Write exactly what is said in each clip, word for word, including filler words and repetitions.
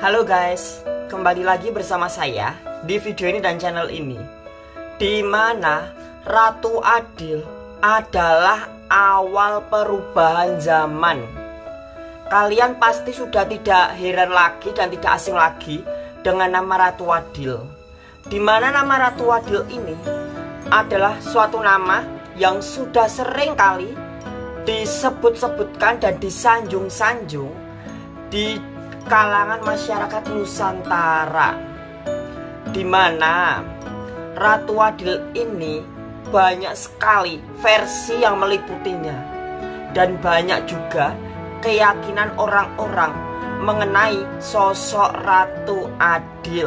Halo guys, kembali lagi bersama saya di video ini dan channel ini, di mana Ratu Adil adalah awal perubahan zaman. Kalian pasti sudah tidak heran lagi dan tidak asing lagi dengan nama Ratu Adil, di mana nama Ratu Adil ini adalah suatu nama yang sudah sering kali disebut-sebutkan dan disanjung-sanjung di kalangan masyarakat Nusantara, di mana Ratu Adil ini banyak sekali versi yang meliputinya, dan banyak juga keyakinan orang-orang mengenai sosok Ratu Adil.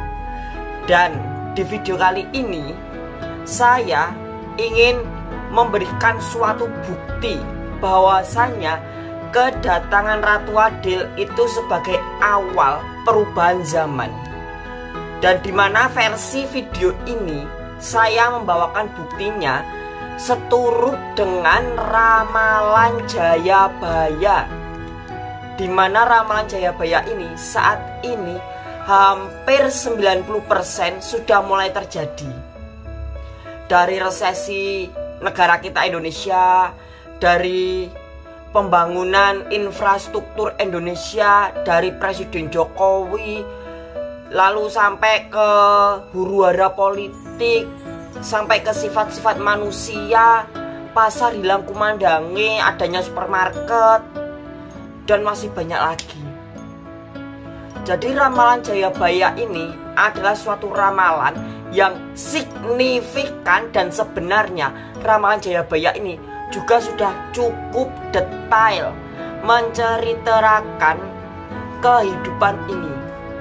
Dan di video kali ini saya ingin memberikan suatu bukti bahwasannya kedatangan Ratu Adil itu sebagai awal perubahan zaman. Dan di mana versi video ini saya membawakan buktinya seturut dengan ramalan Jayabaya, di mana ramalan Jayabaya ini saat ini hampir sembilan puluh persen sudah mulai terjadi. Dari resesi negara kita Indonesia, dari pembangunan infrastruktur Indonesia dari Presiden Jokowi, lalu sampai ke huru-hara politik, sampai ke sifat-sifat manusia, pasar hilang kumandangi, adanya supermarket, dan masih banyak lagi. Jadi ramalan Jayabaya ini adalah suatu ramalan yang signifikan, dan sebenarnya ramalan Jayabaya ini juga sudah cukup detail menceritakan kehidupan ini.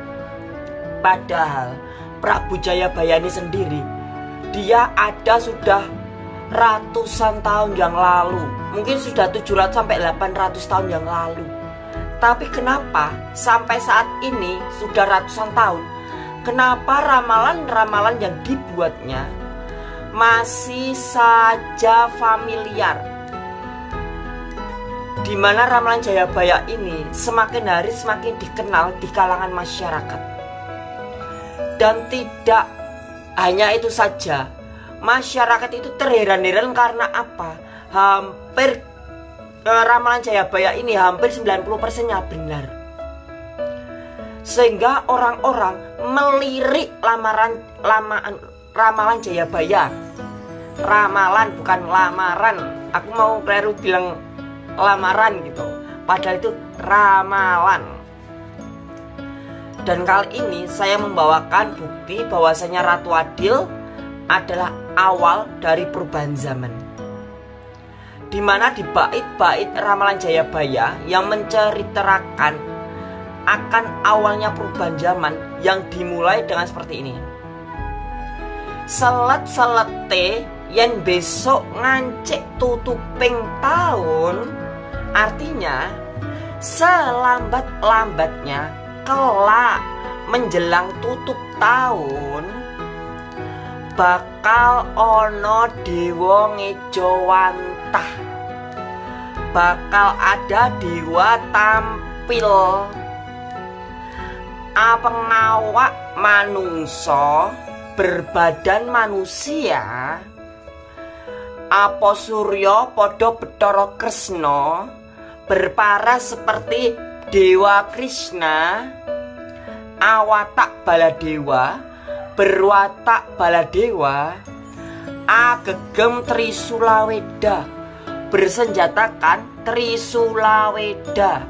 Padahal Prabu Jayabaya ini sendiri, dia ada sudah ratusan tahun yang lalu, mungkin sudah tujuh ratus sampai delapan ratus tahun yang lalu. Tapi kenapa sampai saat ini sudah ratusan tahun, kenapa ramalan-ramalan yang dibuatnya masih saja familiar, di mana ramalan Jayabaya ini semakin hari semakin dikenal di kalangan masyarakat. Dan tidak hanya itu saja, masyarakat itu terheran-heran karena apa? Hampir eh, ramalan Jayabaya ini hampir sembilan puluh persennya benar, sehingga orang-orang melirik lamaran lamaan ramalan Jayabaya. Ramalan bukan lamaran. Aku mau keliru bilang lamaran gitu, padahal itu ramalan. Dan kali ini saya membawakan bukti bahwasanya Ratu Adil adalah awal dari perubahan zaman, di mana di bait-bait ramalan Jayabaya yang menceritakan akan awalnya perubahan zaman yang dimulai dengan seperti ini. Selet-selete yen besok ngancik tutuping tahun, artinya selambat-lambatnya kelak menjelang tutup tahun bakal ono dewa ngejowantah, bakal ada dewa tampil apengawak manungso berbadan manusia, apa Surya podo Bathara Kresna berparas seperti Dewa Krishna, awatak Baladewa berwatak Baladewa, agegem Trisulaweda bersenjatakan Trisulaweda,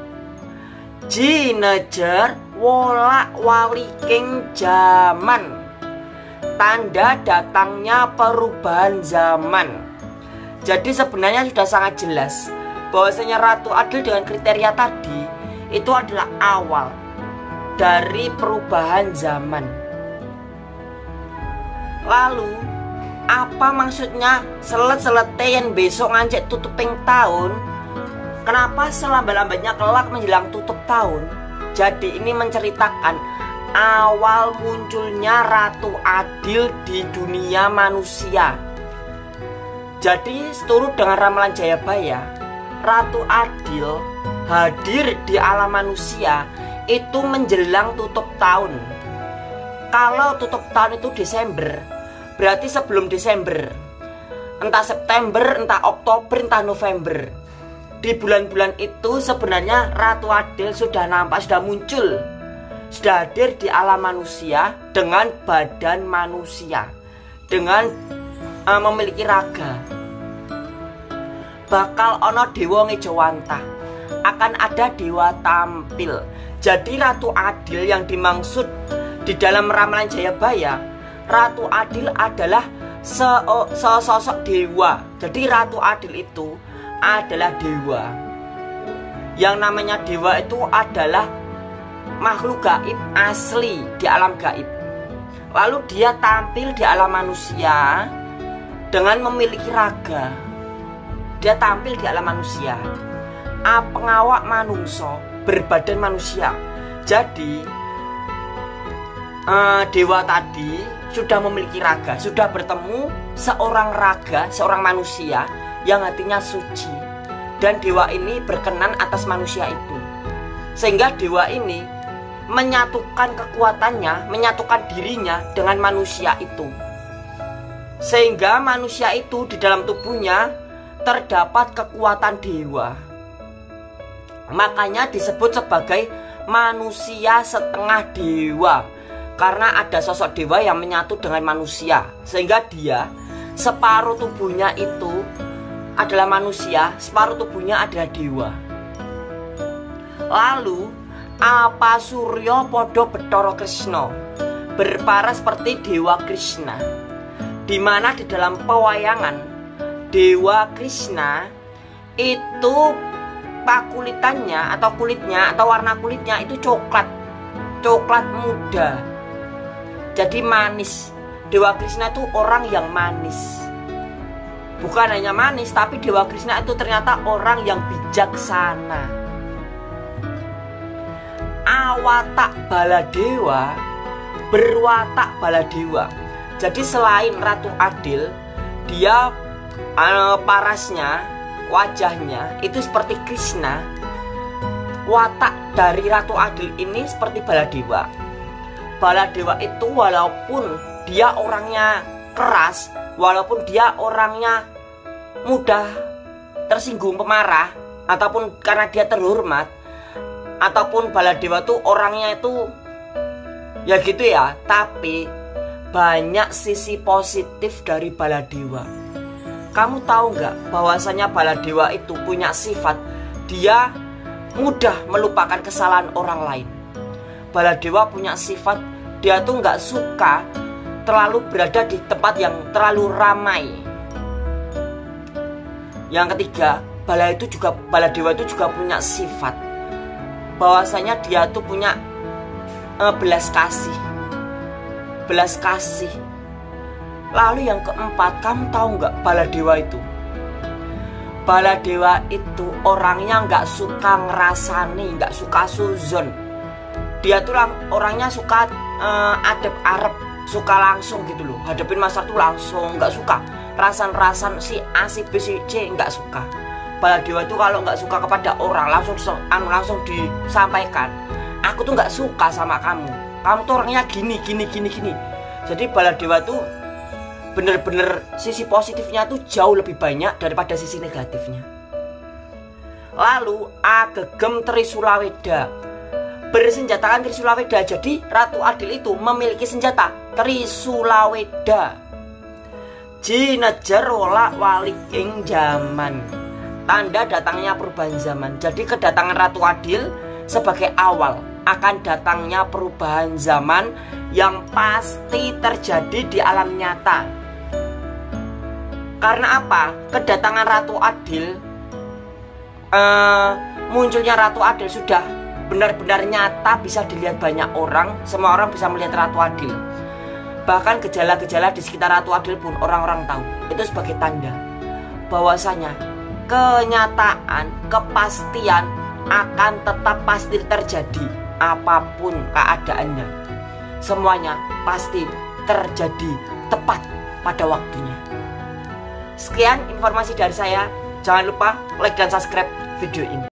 jinejer wolak waliking zaman, tanda datangnya perubahan zaman. Jadi sebenarnya sudah sangat jelas bahwasanya Ratu Adil dengan kriteria tadi itu adalah awal dari perubahan zaman. Lalu apa maksudnya selet-selete yang besok ngancik tutuping tahun? Kenapa selambat-lambatnya kelak menjelang tutup tahun? Jadi ini menceritakan awal munculnya Ratu Adil di dunia manusia. Jadi seturut dengan ramalan Jayabaya, Ratu Adil hadir di alam manusia itu menjelang tutup tahun. Kalau tutup tahun itu Desember, berarti sebelum Desember, entah September, entah Oktober, entah November. Di bulan-bulan itu sebenarnya Ratu Adil sudah nampak, sudah muncul, sudah hadir di alam manusia dengan badan manusia, dengan uh, memiliki raga. Bakal ono dewa ngejawantah, akan ada dewa tampil. Jadi Ratu Adil yang dimaksud di dalam ramalan Jayabaya, Ratu Adil adalah sesosok dewa. Jadi Ratu Adil itu adalah dewa. Yang namanya dewa itu adalah makhluk gaib asli di alam gaib. Lalu dia tampil di alam manusia dengan memiliki raga. Dia tampil di alam manusia, ah, pengawak manungso berbadan manusia. Jadi uh, dewa tadi sudah memiliki raga, sudah bertemu seorang raga, seorang manusia yang hatinya suci. Dan dewa ini berkenan atas manusia itu, sehingga dewa ini menyatukan kekuatannya, menyatukan dirinya dengan manusia itu, sehingga manusia itu di dalam tubuhnya terdapat kekuatan dewa. Makanya disebut sebagai manusia setengah dewa, karena ada sosok dewa yang menyatu dengan manusia, sehingga dia separuh tubuhnya itu adalah manusia, separuh tubuhnya adalah dewa. Lalu apa Suryo Podo Betoro Krishna, berpara seperti Dewa Krishna, dimana di dalam pewayangan Dewa Krishna itu pakulitannya atau kulitnya atau warna kulitnya itu coklat, coklat muda. Jadi manis. Dewa Krishna itu orang yang manis. Bukan hanya manis, tapi Dewa Krishna itu ternyata orang yang bijaksana. Awatak Baladewa, berwatak Baladewa. Jadi selain Ratu Adil, dia uh, parasnya, wajahnya itu seperti Krishna. Watak dari Ratu Adil ini seperti Baladewa. Baladewa itu walaupun dia orangnya keras, walaupun dia orangnya mudah tersinggung, pemarah, ataupun karena dia terhormat, ataupun Baladewa tuh orangnya itu ya gitu ya, tapi banyak sisi positif dari Baladewa. Kamu tahu nggak bahwasanya Baladewa itu punya sifat dia mudah melupakan kesalahan orang lain. Baladewa punya sifat dia tuh nggak suka terlalu berada di tempat yang terlalu ramai. Yang ketiga, Bala itu juga Baladewa itu juga punya sifat bahwasanya dia tuh punya uh, belas kasih, belas kasih. Lalu yang keempat, kamu tahu nggak Baladewa itu? Baladewa itu orangnya nggak suka ngerasani, nggak suka suzon. Dia tuh orangnya suka uh, adep arep, suka langsung gitu loh. Hadapin masalah tuh langsung, nggak suka rasan-rasan si A si B si C, nggak suka. Baladewa itu kalau nggak suka kepada orang langsung langsung disampaikan. Aku tuh nggak suka sama kamu. Kamu tuh orangnya gini gini gini gini. Jadi Baladewa tuh bener-bener sisi positifnya tuh jauh lebih banyak daripada sisi negatifnya. Lalu Agegem Trisulaweda, bersenjatakan Trisulaweda. Jadi Ratu Adil itu memiliki senjata Trisulaweda. Jinejer wolak walik ing zaman, tanda datangnya perubahan zaman. Jadi kedatangan Ratu Adil sebagai awal akan datangnya perubahan zaman yang pasti terjadi di alam nyata. Karena apa? Kedatangan Ratu Adil, uh, munculnya Ratu Adil sudah benar-benar nyata, bisa dilihat banyak orang. Semua orang bisa melihat Ratu Adil. Bahkan gejala-gejala di sekitar Ratu Adil pun orang-orang tahu. Itu sebagai tanda bahwasanya kenyataan, kepastian akan tetap pasti terjadi. Apapun keadaannya, semuanya pasti terjadi tepat pada waktunya. Sekian informasi dari saya. Jangan lupa like dan subscribe video ini.